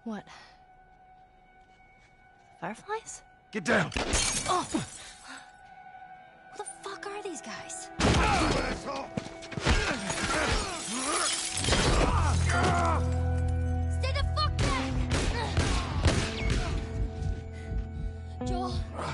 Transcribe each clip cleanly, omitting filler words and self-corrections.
What? Fireflies? Get down! Oh! Who the fuck are these guys? Stay the fuck back! Joel!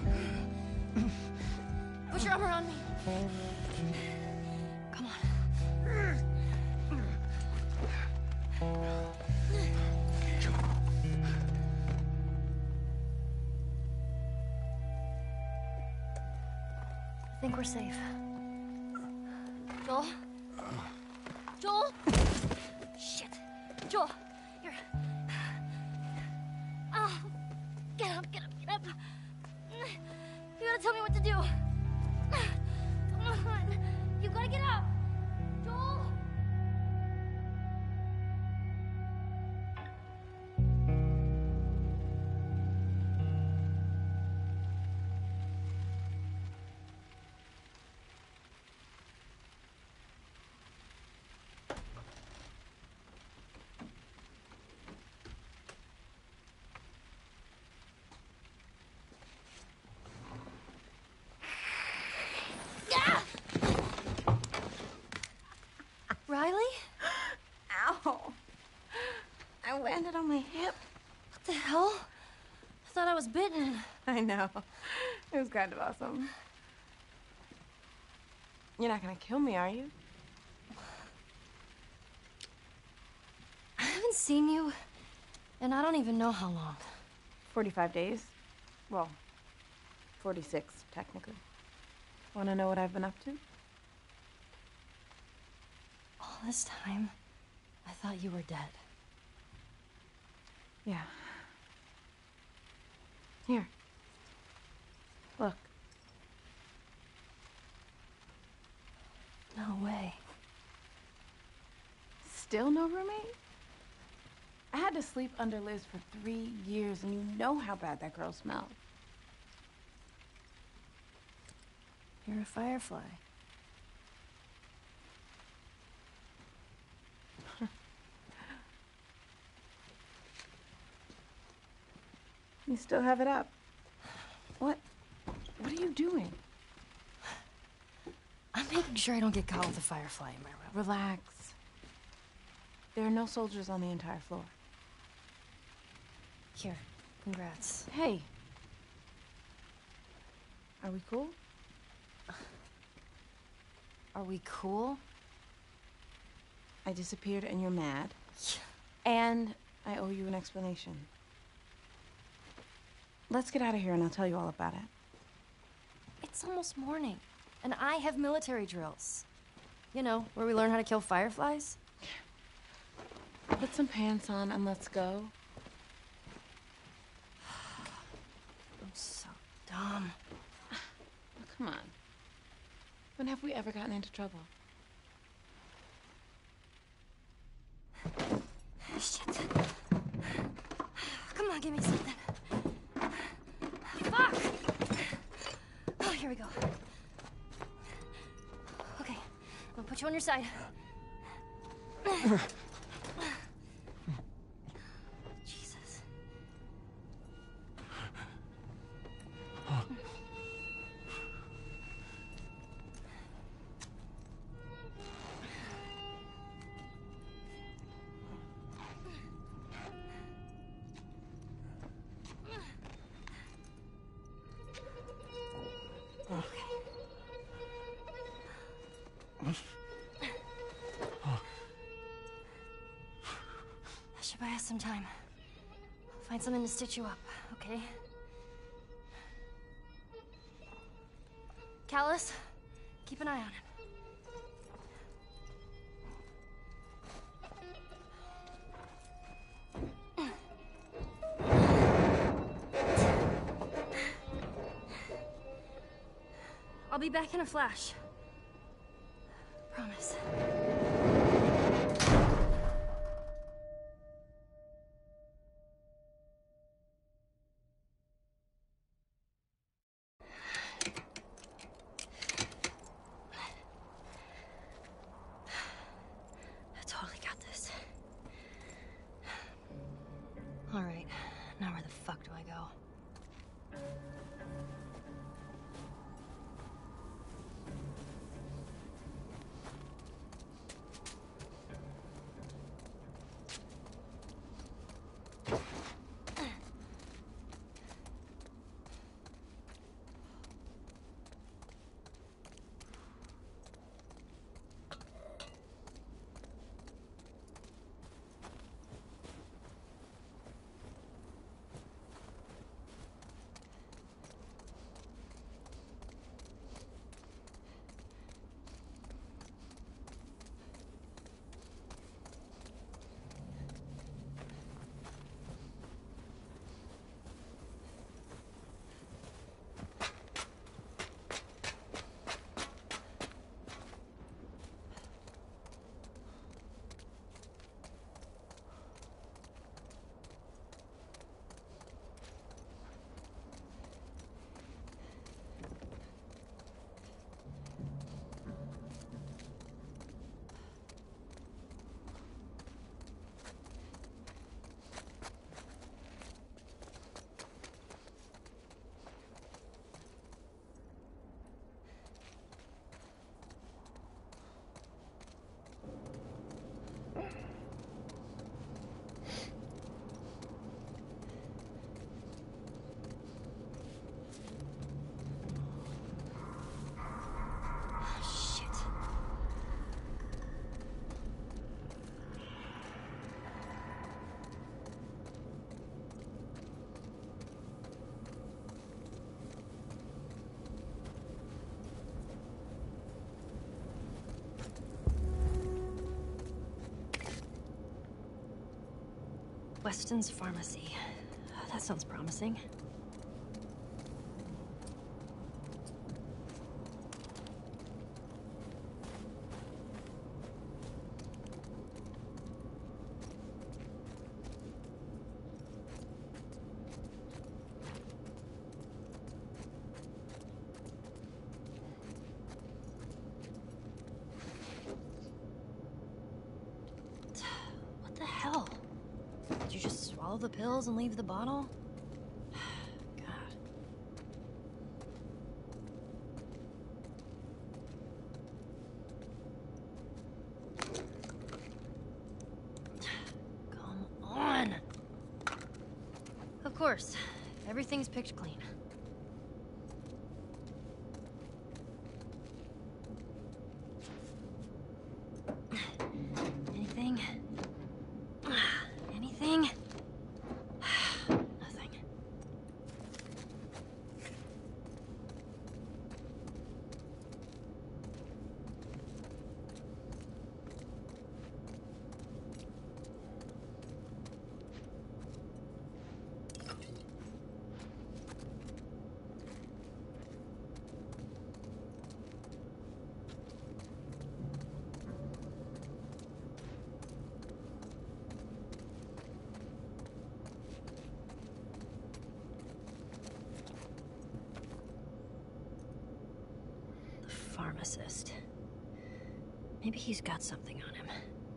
Put your arm around me. Come on. I think we're safe. Joel? Joel? Shit. Joel, you're... Oh, get up, get up, get up. You gotta tell me what to do. Come on. You gotta get up. Joel? Riley? Ow. I landed on my hip. What the hell? I thought I was bitten. I know. It was kind of awesome. You're not gonna kill me, are you? I haven't seen you, and I don't even know how long. 45 days. Well, 46, technically. Wanna know what I've been up to? All this time, I thought you were dead. Yeah. Here. Look. No way. Still no roommate? I had to sleep under Liz for 3 years, and you know how bad that girl smelled. You're a firefly. You still have it up. What are you doing? I'm making sure I don't get caught with a firefly in my room. Relax. There are no soldiers on the entire floor. Here, congrats. Hey. Are we cool? Are we cool? I disappeared and you're mad. And I owe you an explanation. Let's get out of here and I'll tell you all about it. It's almost morning, and I have military drills. You know, where we learn how to kill fireflies. Put some pants on and let's go. I'm so dumb. Oh, come on. When have we ever gotten into trouble? Shit. Come on, give me something. Fuck! Oh, here we go. Okay, I'll put you on your side. Jesus. I should buy us some time. I'll find something to stitch you up, okay? Callus, keep an eye on him. I'll be back in a flash. Promise. I totally got this. All right. Weston's Pharmacy. That sounds promising. What the hell? Did you just swallow the pills and leave the bottle? God. Come on! Of course. Everything's picked clean. Anything? Anything? Nothing. Pharmacist. Maybe he's got something on him.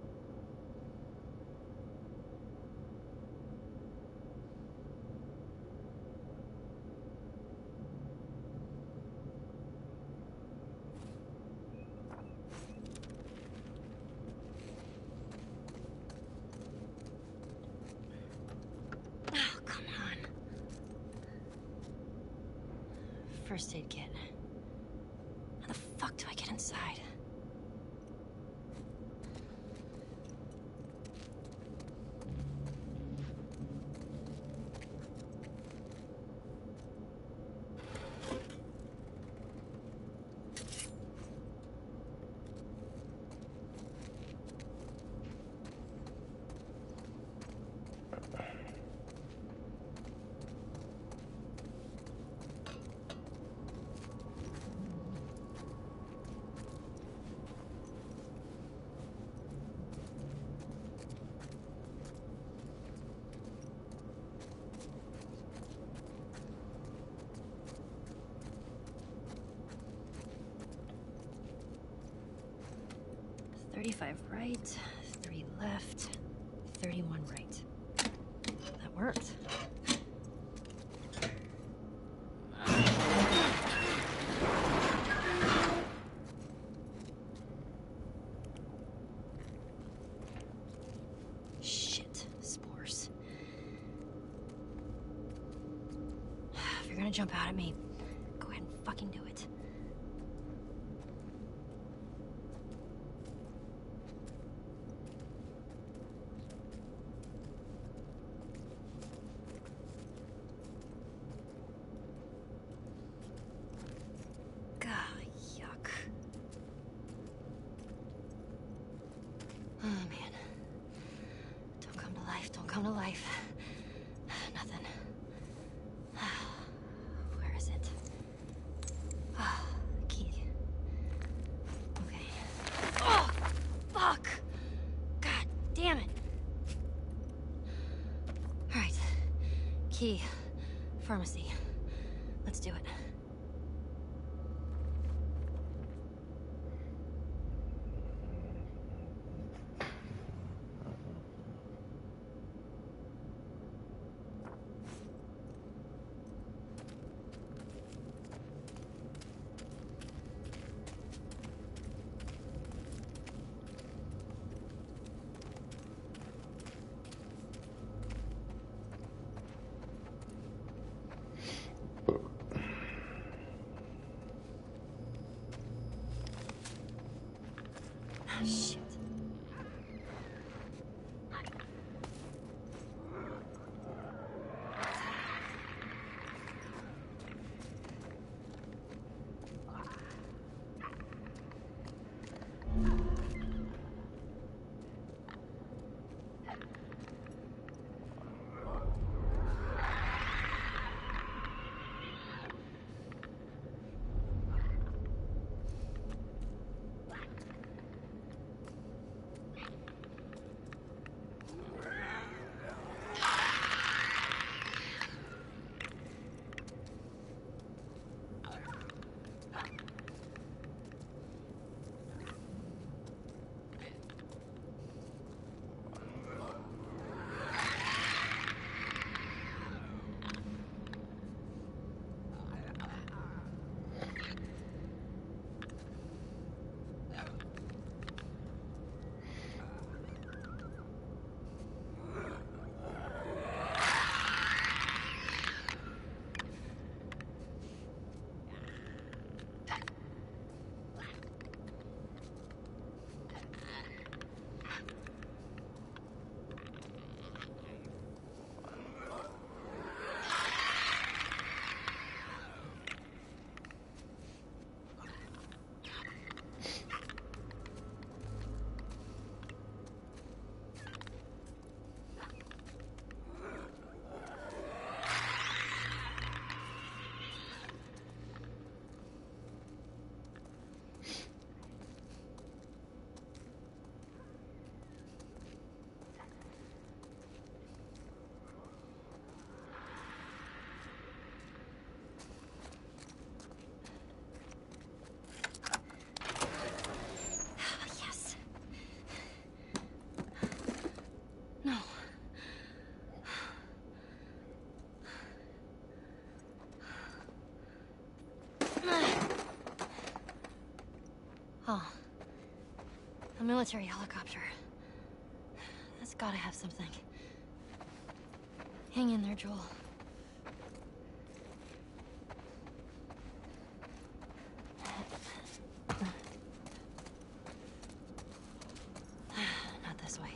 Oh, come on. First aid kit. How the fuck do I get inside? $35 right, 3 left, 31 right. That worked. Shit, spores. If you're gonna jump out at me, go ahead and fucking do it. Oh, man. Don't come to life, don't come to life. Nothing. Where is it? Ah, key. Okay. Oh, fuck! God damn it. All right. Key. Pharmacy. Let's do it. Shit. Huh. A military helicopter. That's gotta have something. Hang in there, Joel. Not this way.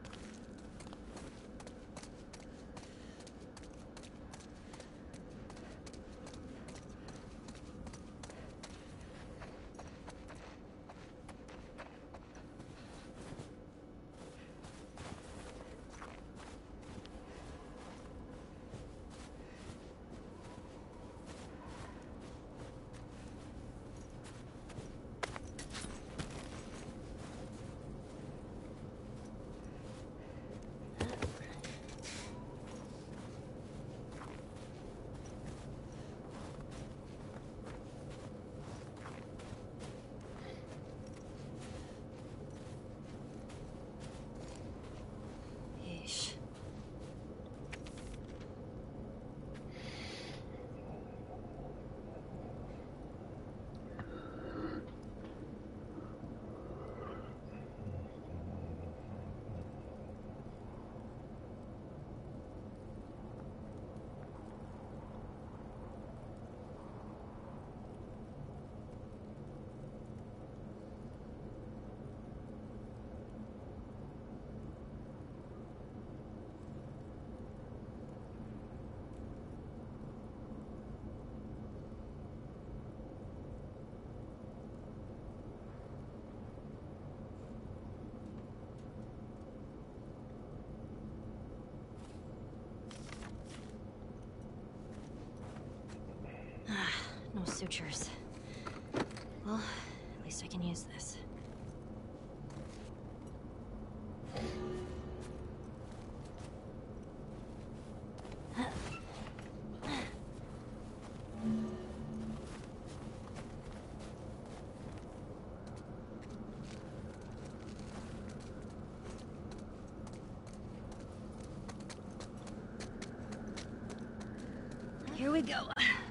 Yeesh. No sutures. Well, at least I can use this. Here we go.